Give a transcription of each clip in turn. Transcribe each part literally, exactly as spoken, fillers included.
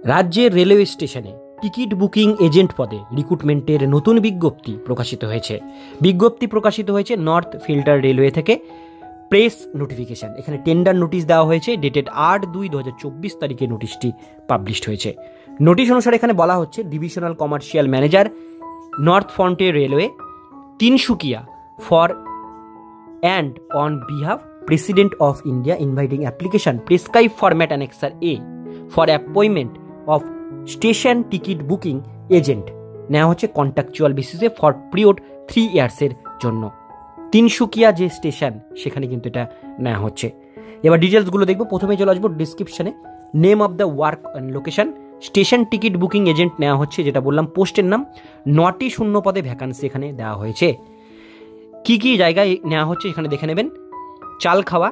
রাজ্যের রেলওয়ে স্টেশনে ticket booking agent পদে রিক্রুটমেন্টের নতুন বিজ্ঞপ্তি প্রকাশিত হয়েছে। বিজ্ঞপ্তি প্রকাশিত হয়েছে নর্থ ফিল্টার রেলওয়ে থেকে। প্রেস নোটিফিকেশান, এখানে টেন্ডার নোটিশ দেওয়া হয়েছে, ডেটেড আট দুই দু হাজার চব্বিশ তারিখে নোটিশটি পাবলিশড হয়েছে। নোটিশ অনুসারে এখানে বলা হচ্ছে, divisional commercial manager north frontier railway Tinsukia for and on behalf president of India inviting application prescribe format annexure A for appointment of station ticket booking agent নেওয়া হচ্ছে কন্ট্রাকচুয়াল বেসিসে ফর পিরিয়ড থ্রি ইয়ার্সের জন্য। তিনসুকিয়া যে station সেখানে কিন্তু এটা নেওয়া হচ্ছে। এবার ডিটেলসগুলো দেখবো। প্রথমে চলে আসবো ডিসক্রিপশনে। Name of the work and location, station ticket booking agent নেওয়া হচ্ছে, যেটা বললাম। পোস্টের নাম, নটি শূন্য পদে ভ্যাকান্সি এখানে দেওয়া হয়েছে। কি কি জায়গায় নেওয়া হচ্ছে এখানে দেখে নেবেন। চালখাওয়া,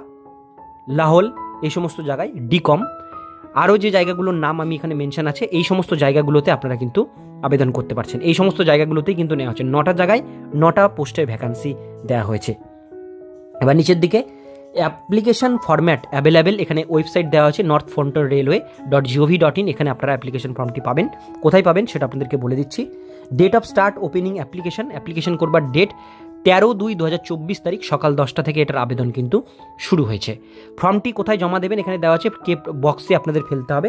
লাহোল, এই সমস্ত জায়গায়। ডিকম, আরও যে জায়গাগুলোর নাম আমি এখানে মেনশন আছে, এই সমস্ত জায়গাগুলোতে আপনারা কিন্তু আবেদন করতে পারছেন। এই সমস্ত জায়গাগুলোতেই কিন্তু নেওয়া হচ্ছে। নটা জায়গায় নটা পোস্টের ভ্যাকান্সি দেওয়া হয়েছে। এবার নিচের দিকে অ্যাপ্লিকেশন ফরম্যাট অ্যাভেলেবেল, এখানে ওয়েবসাইট দেওয়া হচ্ছে north frontier railway dot G O V dot in. এখানে আপনারা অ্যাপ্লিকেশন ফর্মটি পাবেন। কোথায় পাবেন সেটা আপনাদেরকে বলে দিচ্ছি। Date of start opening application, application করবার ডেট তেরো দুই দু হাজার চব্বিশ তারিখ সকাল দশটা থেকে এটার আবেদন কিন্তু শুরু হয়েছে। ফর্মটি কোথায় জমা দেবেন এখানে দেওয়া আছে, কে বক্সে আপনাদের ফেলতে হবে।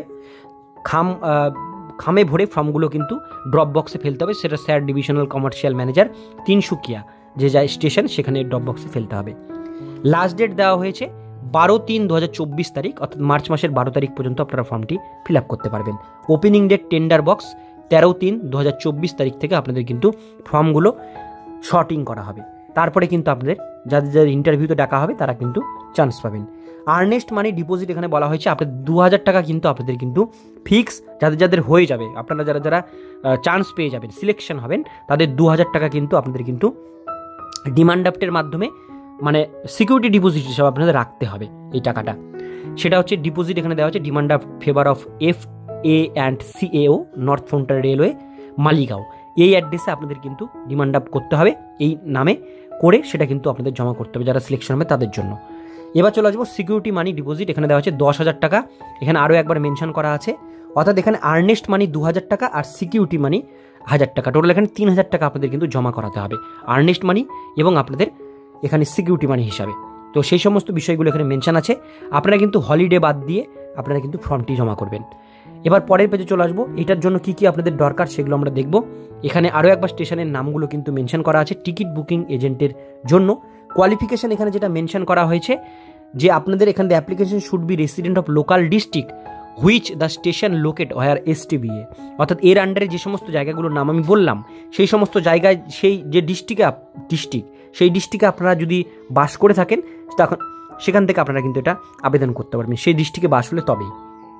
খাম খামে ভরে ফর্মগুলো কিন্তু ড্রপ বক্সে ফেলতে হবে। সেটা sir divisional commercial manager Tinsukia যে যায় স্টেশন সেখানে ড্রপ বক্সে ফেলতে হবে। লাস্ট ডেট দেওয়া হয়েছে বারো তিন দু হাজার চব্বিশ তারিখ, অর্থাৎ মার্চ মাসের বারো তারিখ পর্যন্ত আপনারা ফর্মটি ফিল আপ করতে পারবেন। ওপেনিং ডেট টেন্ডার বক্স তেরো তিন দু হাজার চব্বিশ তারিখ থেকে আপনাদের কিন্তু ফর্মগুলো শর্টিং করা হবে। তারপরে কিন্তু আপনাদের যাদের যাদের ইন্টারভিউতে ডাকা হবে তারা কিন্তু চান্স পাবেন। আর্নেস্ট মানি ডিপোজিট এখানে বলা হয়েছে আপনাদের দু হাজার টাকা কিন্তু আপনাদের কিন্তু ফিক্স, যাদের যাদের হয়ে যাবে, আপনারা যারা যারা চান্স পেয়ে যাবেন, সিলেকশন হবেন, তাদের দু হাজার টাকা কিন্তু আপনাদের কিন্তু ডিমান্ড ড্রাফটের মাধ্যমে, মানে সিকিউরিটি ডিপোজিট হিসাবে আপনাদের রাখতে হবে এই টাকাটা। সেটা হচ্ছে ডিপোজিট এখানে দেওয়া হচ্ছে demand draft favour of F A and CAO north frontier railway Maligaon, এই অ্যাড্রেসে আপনাদের কিন্তু ডিমান্ড ড্রাফট করতে হবে, এই নামে করে সেটা কিন্তু আপনাদের জমা করতে হবে যারা সিলেকশন হবে তাদের জন্য। এবার চলে আসবো সিকিউরিটি মানি ডিপোজিট, এখানে দেওয়া হচ্ছে দশ হাজার টাকা। এখানে আরও একবার মেনশন করা আছে, অর্থাৎ এখানে আর্নেস্ট মানি দু হাজার টাকা আর সিকিউরিটি মানি হাজার টাকা, টোটাল এখানে তিন হাজার টাকা আপনাদের কিন্তু জমা করাতে হবে আর্নেস্ট মানি এবং আপনাদের এখানে সিকিউরিটি মানি হিসাবে। তো সেই সমস্ত বিষয়গুলো এখানে মেনশন আছে। আপনারা কিন্তু হলিডে বাদ দিয়ে আপনারা কিন্তু ফর্মটি জমা করবেন। এবার পরের পেজে চলে আসবো। এটার জন্য কি কি আপনাদের দরকার সেগুলো আমরা দেখব। এখানে আরও একবার স্টেশনের নামগুলো কিন্তু মেনশন করা আছে টিকিট বুকিং এজেন্টের জন্য। কোয়ালিফিকেশান এখানে যেটা মেনশন করা হয়েছে যে আপনাদের এখানে application should be resident of local district which the station locate where STBA, অর্থাৎ এর আন্ডারে যে সমস্ত জায়গাগুলোর নাম আমি বললাম সেই সমস্ত জায়গায় সেই যে ডিস্ট্রিক্টে ডিস্ট্রিক্ট সেই ডিস্ট্রিক্টে আপনারা যদি বাস করে থাকেন তখন সেখান থেকে আপনারা কিন্তু এটা আবেদন করতে পারবেন, সেই ডিস্ট্রিক্টে বাস হলে তবেই।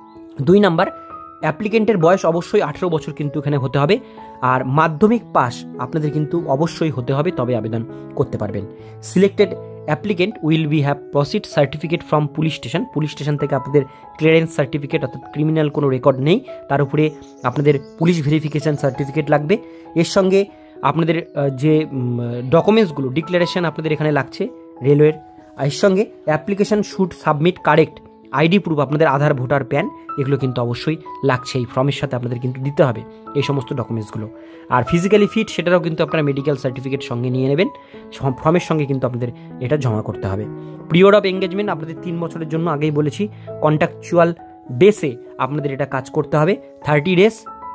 দুই নাম্বার, অ্যাপ্লিকেন্টের বয়স অবশ্যই আঠেরো বছর কিন্তু এখানে হতে হবে, আর মাধ্যমিক পাস আপনাদের কিন্তু অবশ্যই হতে হবে, তবে আবেদন করতে পারবেন। Selected applicant will be have proceed certificate from police station, police station থেকে আপনাদের ক্লিয়ারেন্স সার্টিফিকেট, অর্থাৎ ক্রিমিনাল কোনো রেকর্ড নেই, তার উপরে আপনাদের পুলিশ ভেরিফিকেশান সার্টিফিকেট লাগবে। এর সঙ্গে আপনাদের যে ডকুমেন্টসগুলো ডিক্লারেশন আপনাদের এখানে লাগছে রেলওয়ের, এর সঙ্গে application should submit correct ID proof, আপনাদের আধার, ভোটার, প্যান, এগুলো কিন্তু অবশ্যই লাগছে এই ফর্মের সাথে আপনাদের কিন্তু দিতে হবে এই সমস্ত ডকুমেন্টসগুলো। আর ফিজিক্যালি ফিট সেটারও কিন্তু আপনারা মেডিকেল সার্টিফিকেট সঙ্গে নিয়ে নেবেন, ফর্মের সঙ্গে কিন্তু আপনাদের এটা জমা করতে হবে। পিরিয়ড অফ এঙ্গেজমেন্ট আপনাদের তিন বছরের জন্য, আগেই বলেছি কন্ট্রাকচুয়াল বেসে আপনাদের এটা কাজ করতে হবে। থার্টি ডেজ,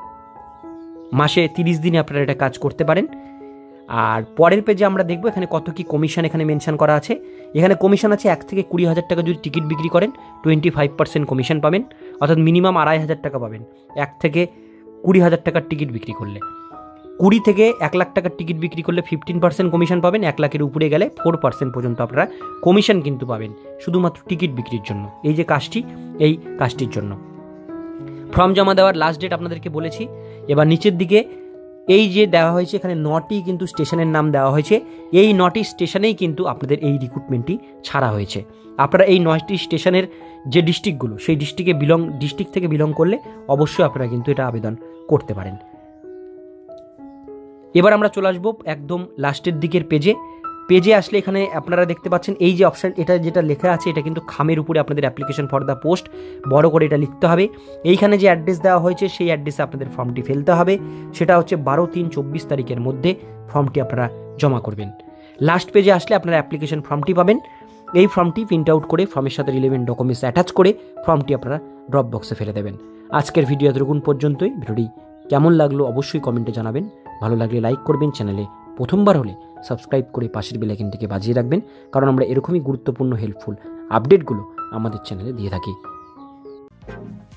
মাসে তিরিশ দিনে আপনারা এটা কাজ করতে পারেন। আর পরের পেজে আমরা দেখবো এখানে কত কি কমিশন এখানে মেনশন করা আছে। এখানে কমিশন আছে এক থেকে কুড়ি হাজার টাকা যদি টিকিট বিক্রি করেন টোয়েন্টি ফাইভ পার্সেন্ট কমিশন পাবেন, অর্থাৎ মিনিমাম আড়াই হাজার টাকা পাবেন এক থেকে কুড়ি হাজার টাকার টিকিট বিক্রি করলে। কুড়ি থেকে এক লাখ টাকার টিকিট বিক্রি করলে ফিফটিন পার্সেন্ট কমিশন পাবেন, এক লাখের উপরে গেলে ফোর পার্সেন্ট পর্যন্ত আপনারা কমিশন কিন্তু পাবেন শুধুমাত্র টিকিট বিক্রির জন্য। এই যে কাজটি, এই কাজটির জন্য ফর্ম জমা দেওয়ার লাস্ট ডেট আপনাদেরকে বলেছি। এবার নিচের দিকে এই যে দেওয়া হয়েছে এখানে নটি কিন্তু স্টেশনের নাম দেওয়া হয়েছে, এই নটি স্টেশনেই কিন্তু আপনাদের এই রিক্রুটমেন্টটি ছাড়া হয়েছে। আপনারা এই নয়টি স্টেশনের যে ডিস্ট্রিক্টগুলো সেই ডিস্ট্রিক্টে বিলং ডিস্ট্রিক্ট থেকে বিলং করলে অবশ্যই আপনারা কিন্তু এটা আবেদন করতে পারেন। এবার আমরা চলে আসবো একদম লাস্টের দিকের পেজে। পেজে আসলে এখানে আপনারা দেখতে পাচ্ছেন এই যে অপশান, এটা যেটা লেখা আছে এটা কিন্তু খামের উপরে আপনাদের অ্যাপ্লিকেশন ফর দ্য পোস্ট বড় করে এটা লিখতে হবে। এইখানে যে অ্যাড্রেস দেওয়া হয়েছে সেই অ্যাড্রেসে আপনাদের ফর্মটি ফেলতে হবে, সেটা হচ্ছে বারো তিন চব্বিশ তারিখের মধ্যে ফর্মটি আপনারা জমা করবেন। লাস্ট পেজে আসলে আপনারা অ্যাপ্লিকেশন ফর্মটি পাবেন। এই ফর্মটি প্রিন্ট আউট করে ফর্মের সাথে রিলেভেন্ট ডকুমেন্টস অ্যাটাচ করে ফর্মটি আপনারা ড্রপ বক্সে ফেলে দেবেন। আজকের ভিডিও এতটুকুন পর্যন্তই। ভিডিওটি কেমন লাগলো অবশ্যই কমেন্টে জানাবেন। ভালো লাগলে লাইক করবেন, চ্যানেলে প্রথমবার হলে সাবস্ক্রাইব করে পাশের বেল আইকনটিকে বাজিয়ে রাখবেন, কারণ আমরা এরকমই গুরুত্বপূর্ণ হেল্পফুল আপডেটগুলো আমাদের চ্যানেলে দিয়ে থাকি।